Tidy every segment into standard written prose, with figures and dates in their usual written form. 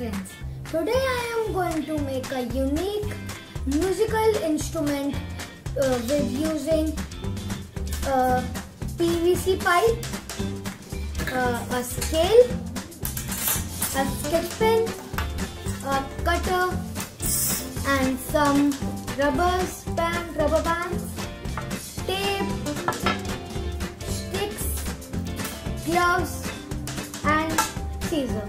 friends, today I am going to make a unique musical instrument with using a PVC pipe, a scale, a sketch pen, a cutter and some rubber bands, tape, sticks, gloves and scissors.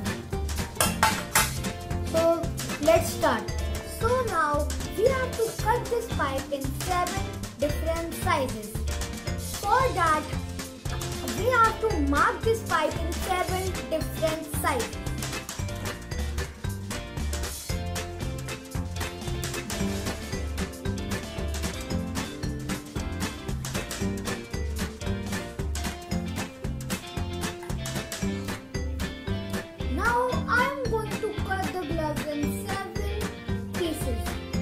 So let's start. So now we have to cut this pipe in 7 different sizes. For that we have to mark this pipe in 7 different sizes. Now I am going to cut the gloves in 7 pieces.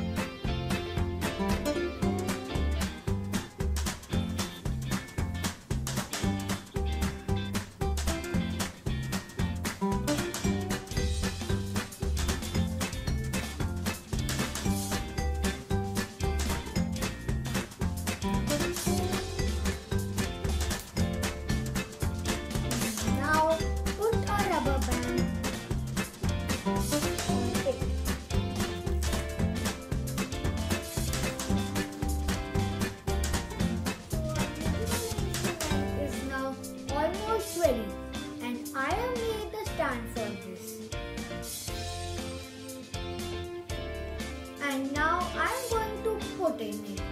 Now put a rubber band on it. Is now almost ready, and I have made the stand for this. And now I am going to put in it.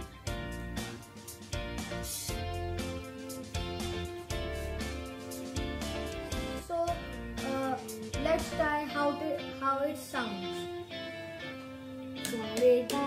So let's try how it sounds. So ready.